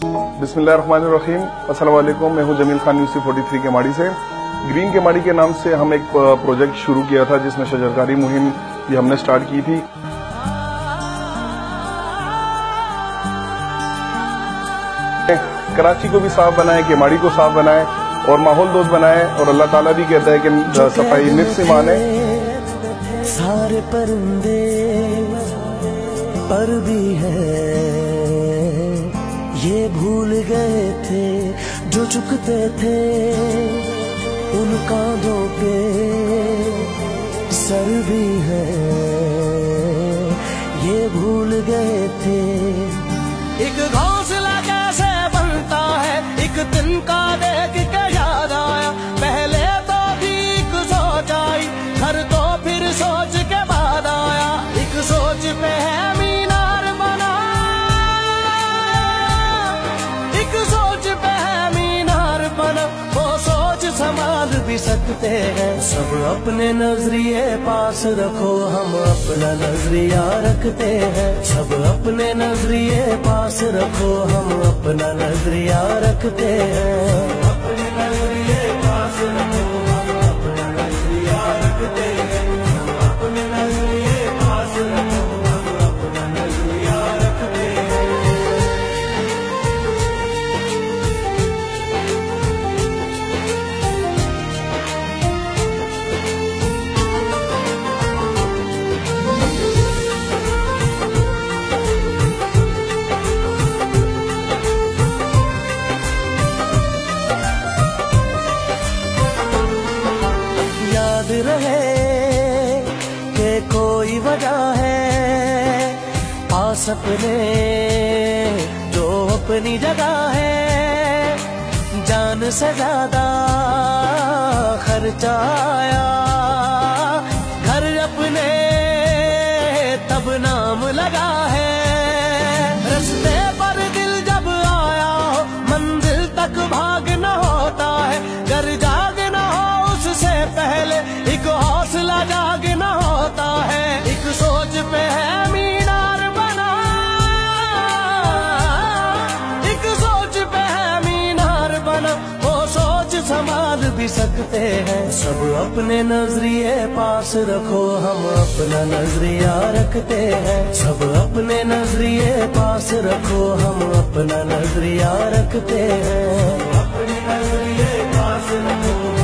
बिस्मिल्लाहिर्रहमानिर्रहीम। अस्सलाम वालेकुम। मैं हूं जमील खान UC43 केमाड़ी से। ग्रीन केमाड़ी के नाम से हम एक प्रोजेक्ट शुरू किया था जिसमें शजरकारी मुहिम ये हमने स्टार्ट की थी। कराची को भी साफ बनाए, केमाड़ी को साफ बनाए और माहौल दोस्त बनाए। और अल्लाह ताला भी कहता है कि सफाई निफ्स से माने। सारे परिंदे पर भी है ये भूल गए थे जो चुकते थे उन कांधों पे सर भी है ये भूल गए थे। एक घोंसला कैसे बनता है एक दिन का देख के याद आया। पहले तो ठीक सोच आई घर तो फिर सोच के बाद आया। एक सोच पे है मीनार बना, एक सोच पे है मीनार बना। वो सोच संभाल भी सकते हैं। सब अपने नजरिए पास रखो, हम अपना नजरिया रखते हैं। सब अपने नजरिए पास रखो, हम अपना नजरिया रखते हैं। अपने नजरिए पास रखो, हम अपना नजरिया रखते हैं। अपने नजरिए पास रखो, हम अपना नजरिया रखते हैं। याद रहे कि कोई वजह है पास अपने जो अपनी जगह है। जान से ज्यादा खर्चा आया घर अपने तब नाम लगा है। रस्ते पर दिल जब आया हो मंजिल तक भागना होता है। घर जागना हो उससे पहले एक हौसला जागना होता है। एक सोच पे है मीनार बना, एक सोच पे है मीनार बना। वो सोच संभाल भी सकते हैं। सब अपने नजरिए पास रखो, हम अपना नजरिया रखते हैं। सब अपने नजरिए पास रखो, हम अपना नजरिया रखते हैं। अपने नजरिए पास रखो।